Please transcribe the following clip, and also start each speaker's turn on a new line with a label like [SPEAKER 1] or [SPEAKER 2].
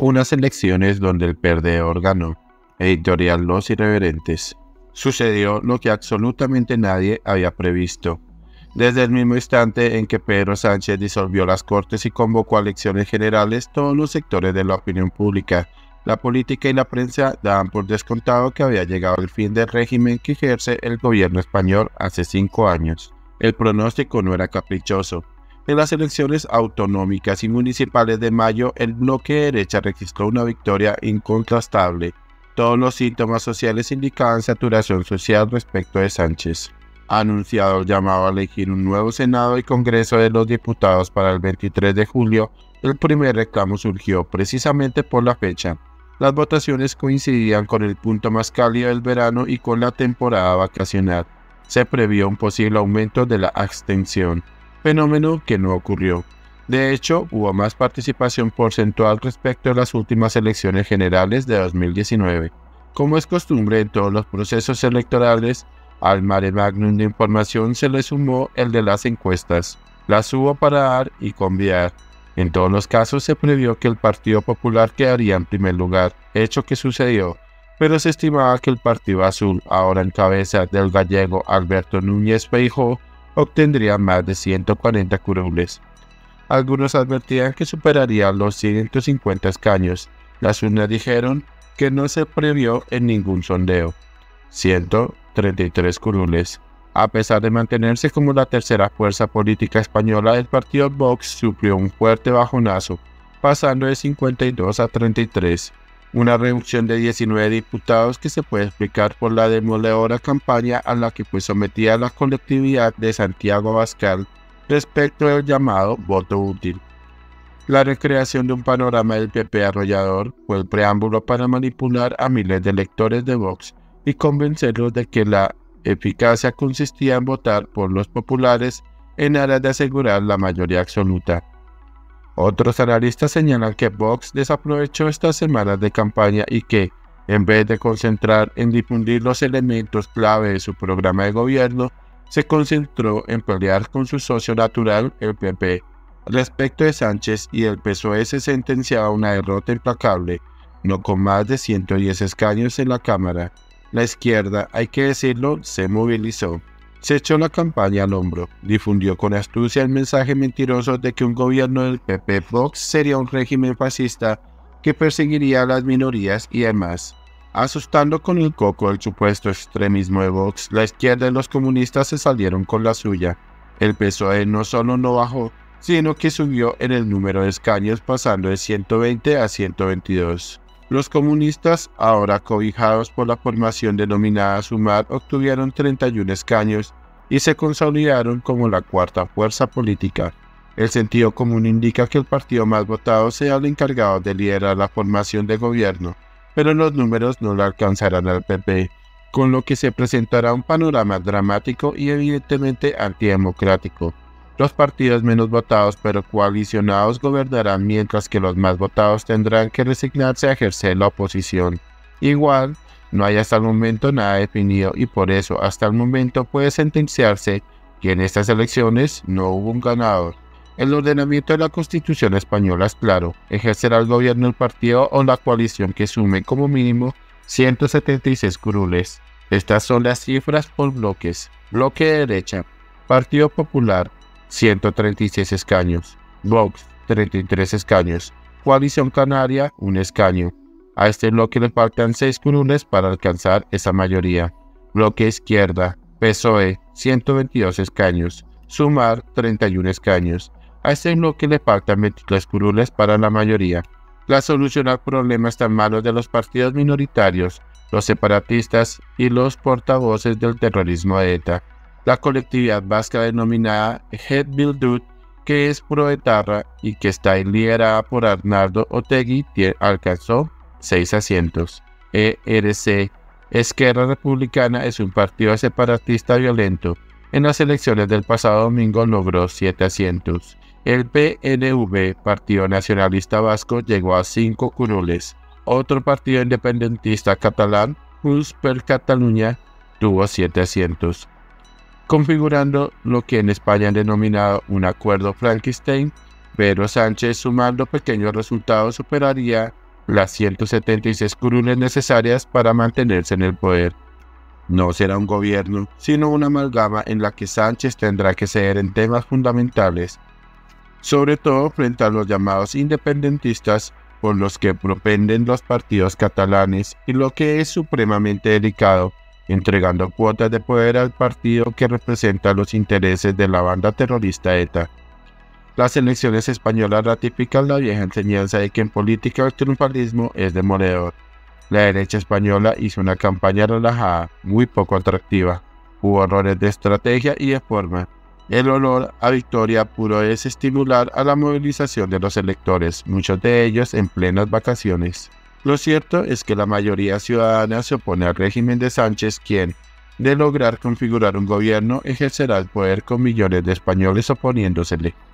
[SPEAKER 1] Unas elecciones donde el perdedor ganó. Editorial Los Irreverentes. Sucedió lo que absolutamente nadie había previsto. Desde el mismo instante en que Pedro Sánchez disolvió las Cortes y convocó a elecciones generales, todos los sectores de la opinión pública, la política y la prensa daban por descontado que había llegado el fin del régimen que ejerce el gobierno español hace 5 años. El pronóstico no era caprichoso. En las elecciones autonómicas y municipales de mayo, el bloque de derecha registró una victoria incontrastable. Todos los síntomas sociales indicaban saturación social respecto de Sánchez. Anunciado el llamado a elegir un nuevo Senado y Congreso de los Diputados para el 23 de julio, el primer reclamo surgió precisamente por la fecha. Las votaciones coincidían con el punto más cálido del verano y con la temporada vacacional. Se previó un posible aumento de la abstención, fenómeno que no ocurrió. De hecho, hubo más participación porcentual respecto a las últimas elecciones generales de 2019. Como es costumbre en todos los procesos electorales, al mare magnum de información se le sumó el de las encuestas. Las hubo para dar y convidar. En todos los casos se previó que el Partido Popular quedaría en primer lugar, hecho que sucedió, pero se estimaba que el Partido Azul, ahora en cabeza del gallego Alberto Núñez Feijóo, obtendría más de 140 curules. Algunos advertían que superaría los 150 escaños. Las urnas dijeron que no se previó en ningún sondeo. 133 curules. A pesar de mantenerse como la tercera fuerza política española, el partido Vox sufrió un fuerte bajonazo, pasando de 52 a 33. Una reducción de 19 diputados que se puede explicar por la demoledora campaña a la que fue sometida la colectividad de Santiago Abascal respecto del llamado voto útil. La recreación de un panorama del PP arrollador fue el preámbulo para manipular a miles de electores de Vox y convencerlos de que la eficacia consistía en votar por los populares en aras de asegurar la mayoría absoluta. Otros analistas señalan que Vox desaprovechó estas semanas de campaña y que, en vez de concentrar en difundir los elementos clave de su programa de gobierno, se concentró en pelear con su socio natural, el PP. Respecto de Sánchez y el PSOE se sentenciaba una derrota implacable, no con más de 110 escaños en la Cámara. La izquierda, hay que decirlo, se movilizó. Se echó la campaña al hombro, difundió con astucia el mensaje mentiroso de que un gobierno del PP-Vox sería un régimen fascista que perseguiría a las minorías y demás. Asustando con el coco el supuesto extremismo de Vox, la izquierda y los comunistas se salieron con la suya. El PSOE no solo no bajó, sino que subió en el número de escaños pasando de 120 a 122. Los comunistas, ahora cobijados por la formación denominada Sumar, obtuvieron 31 escaños y se consolidaron como la cuarta fuerza política. El sentido común indica que el partido más votado sea el encargado de liderar la formación de gobierno, pero los números no le alcanzarán al PP, con lo que se presentará un panorama dramático y evidentemente antidemocrático. Los partidos menos votados pero coalicionados gobernarán mientras que los más votados tendrán que resignarse a ejercer la oposición. Igual, no hay hasta el momento nada definido y por eso hasta el momento puede sentenciarse que en estas elecciones no hubo un ganador. El ordenamiento de la Constitución española es claro: ejercerá el gobierno el partido o la coalición que sume como mínimo 176 curules. Estas son las cifras por bloques. Bloque de derecha: Partido Popular, 136 escaños, Vox, 33 escaños, Coalición Canaria, 1 escaño. A este bloque le faltan 6 curules para alcanzar esa mayoría. Bloque izquierda, PSOE, 122 escaños, Sumar, 31 escaños. A este bloque le faltan 23 curules para la mayoría. La solución al problema está en manos de los partidos minoritarios, los separatistas y los portavoces del terrorismo de ETA. La colectividad vasca denominada Het Bildu, que es proetarra y que está liderada por Arnaldo Otegi, alcanzó 6 asientos. ERC, Esquerra Republicana, es un partido separatista violento. En las elecciones del pasado domingo logró 7 asientos. El PNV, Partido Nacionalista Vasco, llegó a 5 curules. Otro partido independentista catalán, Junts per Catalunya, tuvo 7 asientos. Configurando lo que en España han denominado un acuerdo Frankenstein, Pedro Sánchez, sumando pequeños resultados, superaría las 176 curules necesarias para mantenerse en el poder. No será un gobierno, sino una amalgama en la que Sánchez tendrá que ceder en temas fundamentales, sobre todo frente a los llamados independentistas por los que propenden los partidos catalanes y lo que es supremamente delicado, entregando cuotas de poder al partido que representa los intereses de la banda terrorista ETA. Las elecciones españolas ratifican la vieja enseñanza de que en política el triunfalismo es demoledor. La derecha española hizo una campaña relajada, muy poco atractiva. Hubo errores de estrategia y de forma. El olor a victoria puro es estimular a la movilización de los electores, muchos de ellos en plenas vacaciones. Lo cierto es que la mayoría ciudadana se opone al régimen de Sánchez, quien, de lograr configurar un gobierno, ejercerá el poder con millones de españoles oponiéndosele.